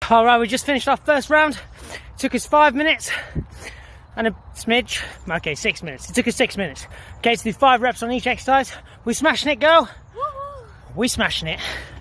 All right, we just finished our first round. Took us 5 minutes and a smidge. Okay, 6 minutes. It took us 6 minutes. Okay, to do 5 reps on each exercise. We smashing it, girl? We smashing it.